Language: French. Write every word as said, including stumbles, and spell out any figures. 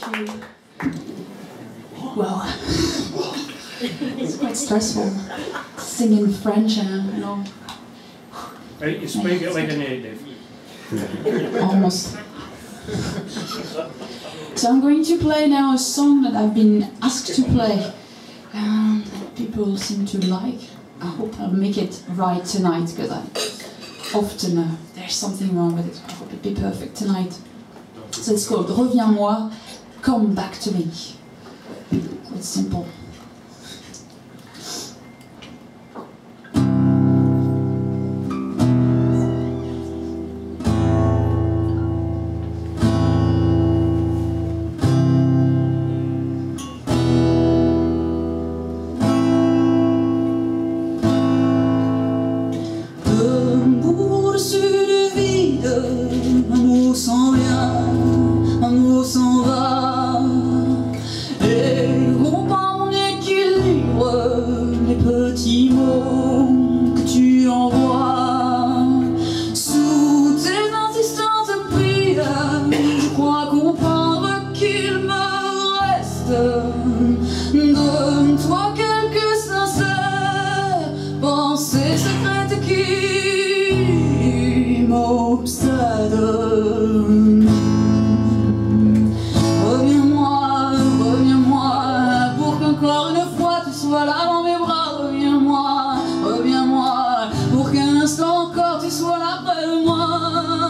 Well, it's quite stressful singing French and you know. You speak it like a native. Almost. So I'm going to play now a song that I've been asked to play, and that people seem to like. I hope I'll make it right tonight, because I often uh, there's something wrong with it. I hope it'll be perfect tonight. So it's called Reviens-Moi, Come Back to Me. It's simple. Un mot s'en vient, un mot s'en va, et rompt par mon équilibre les petits mots que tu envoies. Sous tes insistantes prières, je crois comprendre qu'il me reste de toi quelques sincères pensées secrètes qui m'obsèdent. Reviens-moi, reviens-moi, pour qu'encore une fois tu sois là dans mes bras. Reviens-moi, reviens-moi, pour qu'un instant encore tu sois là près de moi.